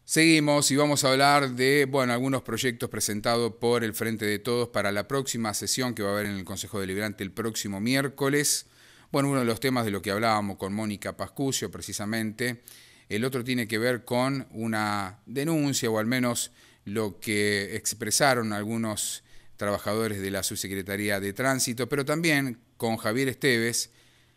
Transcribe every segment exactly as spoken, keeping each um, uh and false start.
Seguimos y vamos a hablar de, bueno, algunos proyectos presentados por el Frente de Todos para la próxima sesión que va a haber en el Consejo Deliberante el próximo miércoles. Bueno, uno de los temas de lo que hablábamos con Mónica Pascucio precisamente. El otro tiene que ver con una denuncia, o al menos lo que expresaron algunos trabajadores de la Subsecretaría de Tránsito, pero también con Javier Esteves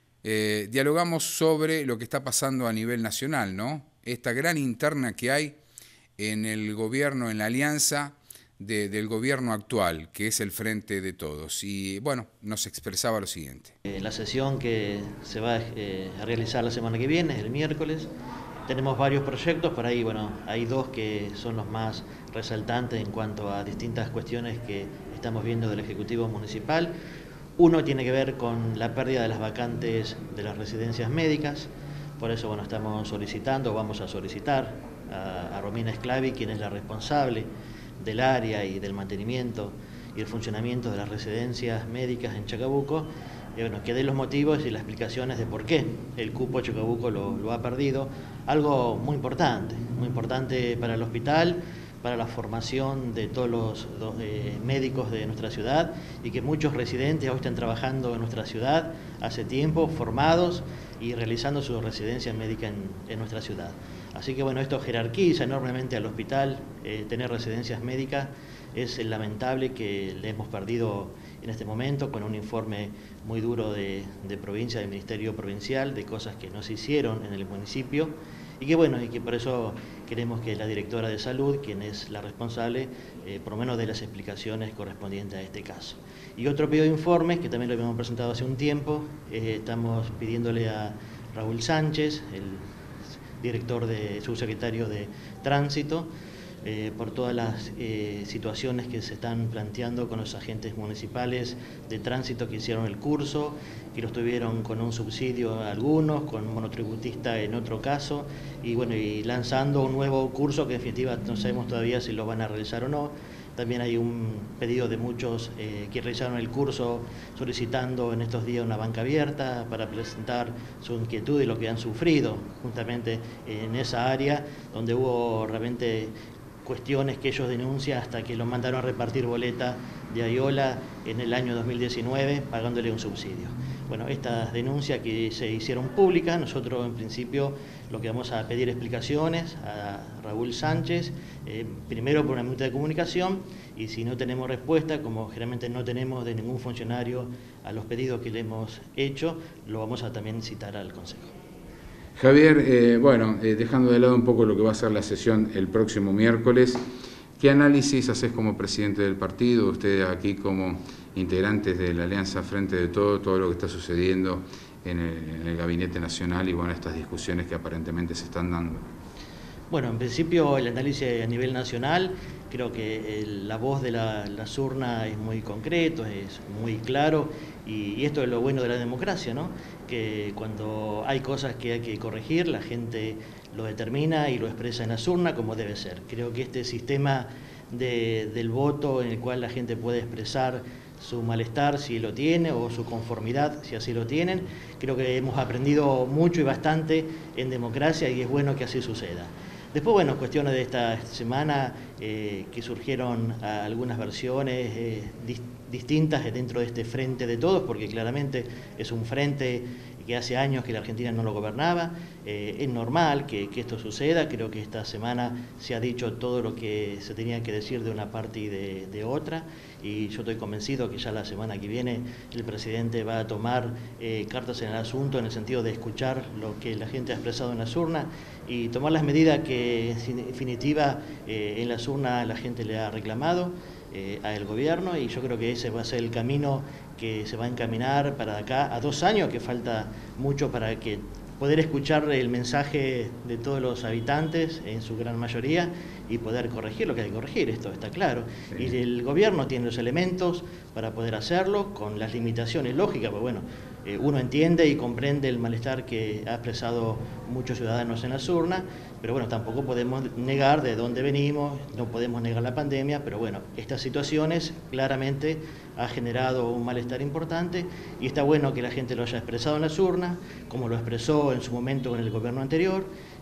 eh, dialogamos sobre lo que está pasando a nivel nacional, ¿no? Esta gran interna que hay en el gobierno, en la alianza de, del gobierno actual, que es el Frente de Todos. Y bueno, nos expresaba lo siguiente. Eh, la sesión que se va eh, a realizar la semana que viene, el miércoles, tenemos varios proyectos, por ahí bueno, hay dos que son los más resaltantes en cuanto a distintas cuestiones que estamos viendo del Ejecutivo Municipal. Uno tiene que ver con la pérdida de las vacantes de las residencias médicas. Por eso bueno, estamos solicitando, vamos a solicitar a, a Romina Sclavi, quien es la responsable del área y del mantenimiento y el funcionamiento de las residencias médicas en Chacabuco, eh, bueno, que dé los motivos y las explicaciones de por qué el cupo Chacabuco lo, lo ha perdido. Algo muy importante, muy importante para el hospital, para la formación de todos los, los eh, médicos de nuestra ciudad, y que muchos residentes hoy están trabajando en nuestra ciudad hace tiempo, formados y realizando su residencia médica en, en nuestra ciudad. Así que bueno, esto jerarquiza enormemente al hospital. Eh, tener residencias médicas es lamentable que le hemos perdido en este momento, con un informe muy duro de, de provincia, del Ministerio Provincial, de cosas que no se hicieron en el municipio, y que bueno, y que por eso queremos que la directora de salud, quien es la responsable, eh, por lo menos dé las explicaciones correspondientes a este caso. Y otro pedido de informes, que también lo habíamos presentado hace un tiempo, eh, estamos pidiéndole a Raúl Sánchez, el director de subsecretario de Tránsito, Eh, por todas las eh, situaciones que se están planteando con los agentes municipales de tránsito que hicieron el curso, que los tuvieron con un subsidio algunos, con un monotributista en otro caso, y bueno, y lanzando un nuevo curso que en definitiva no sabemos todavía si lo van a realizar o no. También hay un pedido de muchos eh, que realizaron el curso solicitando en estos días una banca abierta para presentar su inquietud y lo que han sufrido justamente en esa área donde hubo realmente cuestiones que ellos denuncian, hasta que los mandaron a repartir boleta de Aiola en el año dos mil diecinueve pagándole un subsidio. Bueno, estas denuncias que se hicieron públicas, nosotros en principio lo que vamos a pedir explicaciones a Raúl Sánchez, eh, primero por una minuta de comunicación, y si no tenemos respuesta, como generalmente no tenemos de ningún funcionario a los pedidos que le hemos hecho, lo vamos a también citar al Consejo. Javier, eh, bueno, eh, dejando de lado un poco lo que va a ser la sesión el próximo miércoles, ¿qué análisis haces como presidente del partido, usted aquí como integrantes de la Alianza Frente de Todo, todo lo que está sucediendo en el, en el Gabinete Nacional y bueno, estas discusiones que aparentemente se están dando? Bueno, en principio el análisis a nivel nacional, creo que el, la voz de la, la urna es muy concreto, es muy claro, y, y esto es lo bueno de la democracia, ¿no? Que cuando hay cosas que hay que corregir, la gente lo determina y lo expresa en la urna como debe ser. Creo que este sistema de, del voto, en el cual la gente puede expresar su malestar si lo tiene, o su conformidad si así lo tienen, creo que hemos aprendido mucho y bastante en democracia, y es bueno que así suceda. Después, bueno, cuestiones de esta semana eh, que surgieron algunas versiones eh, dis distintas dentro de este Frente de Todos, porque claramente es un frente que hace años que la Argentina no lo gobernaba. Eh, es normal que, que esto suceda. Creo que esta semana se ha dicho todo lo que se tenía que decir de una parte y de, de otra, y yo estoy convencido que ya la semana que viene el presidente va a tomar eh, cartas en el asunto, en el sentido de escuchar lo que la gente ha expresado en las urnas y tomar las medidas que en definitiva eh, en las urnas la gente le ha reclamado eh, al gobierno, y yo creo que ese va a ser el camino que se va a encaminar para acá a dos años, que falta mucho para que poder escuchar el mensaje de todos los habitantes en su gran mayoría y poder corregir lo que hay que corregir, esto está claro. Sí. Y el gobierno tiene los elementos para poder hacerlo, con las limitaciones lógicas, pero bueno, eh, uno entiende y comprende el malestar que ha expresado muchos ciudadanos en las urnas, pero bueno, tampoco podemos negar de dónde venimos, no podemos negar la pandemia, pero bueno, estas situaciones claramente ha generado un malestar importante, y está bueno que la gente lo haya expresado en las urnas, como lo expresó en su momento en el gobierno anterior,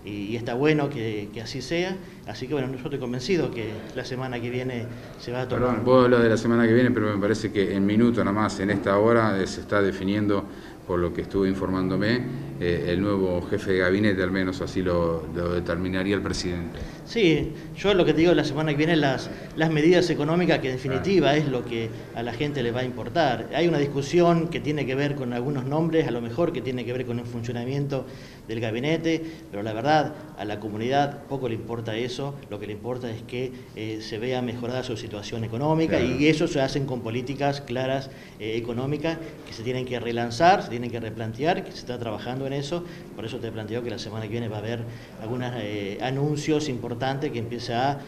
y, y está bueno que, que así sea. Así que bueno, yo estoy convencido que la semana que viene se va a tomar... Perdón, vos hablas de la semana que viene, pero me parece que en minuto nada más, en esta hora, eh, se está definiendo, por lo que estuve informándome, eh, el nuevo jefe de gabinete, al menos así lo, lo determinaría el presidente. Sí, yo lo que te digo, la semana que viene las, las medidas económicas, que en definitiva es lo que a la gente le va a importar. Hay una discusión que tiene que ver con algunos nombres, a lo mejor que tiene que ver con el funcionamiento del gabinete, pero la verdad a la comunidad poco le importa eso, lo que le importa es que eh, se vea mejorada su situación económica, claro. Y eso se hacen con políticas claras eh, económicas que se tienen que relanzar, se tienen que replantear, que se está trabajando en eso. Por eso te planteo que la semana que viene va a haber algunos eh, anuncios importantes que empiece a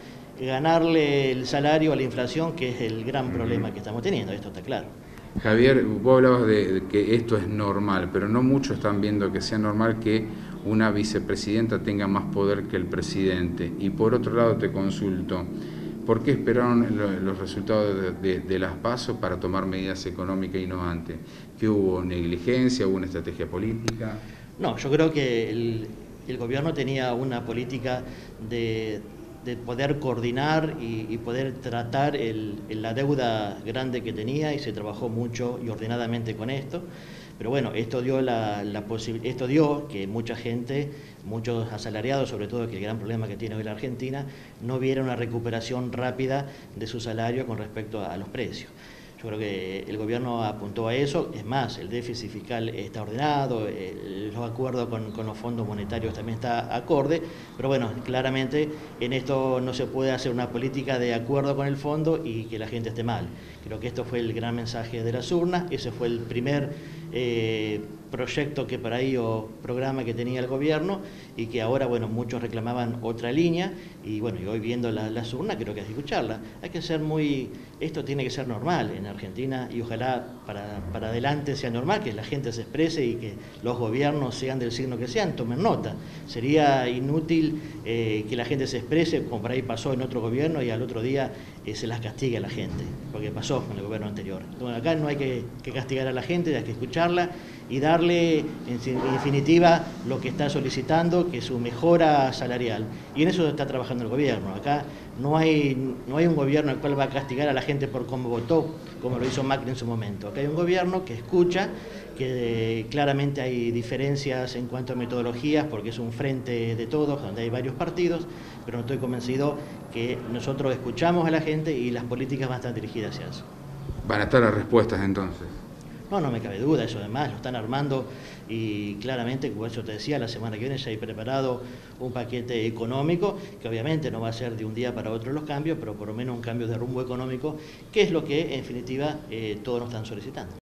ganarle el salario a la inflación, que es el gran problema que estamos teniendo, esto está claro. Javier, vos hablabas de que esto es normal, pero no muchos están viendo que sea normal que una vicepresidenta tenga más poder que el presidente. Y por otro lado te consulto, ¿por qué esperaron los resultados de, de, de las PASO para tomar medidas económicas y no antes? ¿Que hubo negligencia, hubo una estrategia política? No, yo creo que el, el gobierno tenía una política de... de poder coordinar y, y poder tratar el, la deuda grande que tenía, y se trabajó mucho y ordenadamente con esto. Pero bueno, esto dio, la, la esto dio que mucha gente, muchos asalariados, sobre todo, que el gran problema que tiene hoy la Argentina, no viera una recuperación rápida de su salario con respecto a, a los precios. Yo creo que el gobierno apuntó a eso, es más, el déficit fiscal está ordenado, el, los acuerdos con, con los fondos monetarios también está acorde, pero bueno, claramente en esto no se puede hacer una política de acuerdo con el fondo y que la gente esté mal. Creo que esto fue el gran mensaje de las urnas, ese fue el primer eh, proyecto que por ahí o programa que tenía el gobierno, y que ahora, bueno, muchos reclamaban otra línea, y bueno, y hoy viendo la, las urnas creo que hay que escucharla. Hay que ser muy, esto tiene que ser normal en Argentina, y ojalá para, para adelante sea normal, que la gente se exprese y que los gobiernos, sean del signo que sean, tomen nota. Sería inútil eh, que la gente se exprese, como por ahí pasó en otro gobierno, y al otro día eh, se las castigue a la gente, porque pasó con el gobierno anterior. Entonces acá no hay que, que castigar a la gente, hay que escucharla y darle en definitiva lo que está solicitando, que es su mejora salarial, y en eso está trabajando el gobierno. Acá no hay, no hay un gobierno el cual va a castigar a la gente por cómo votó, como lo hizo Macri en su momento. Acá hay un gobierno que escucha, que claramente hay diferencias en cuanto a metodologías, porque es un frente de todos, donde hay varios partidos, pero no estoy convencido que nosotros escuchamos a la gente y las políticas van a estar dirigidas hacia eso. ¿Van a estar las respuestas entonces? No, no me cabe duda, eso además lo están armando, y claramente, como eso te decía, la semana que viene ya hay preparado un paquete económico, que obviamente no va a ser de un día para otro los cambios, pero por lo menos un cambio de rumbo económico, que es lo que en definitiva eh, todos nos están solicitando.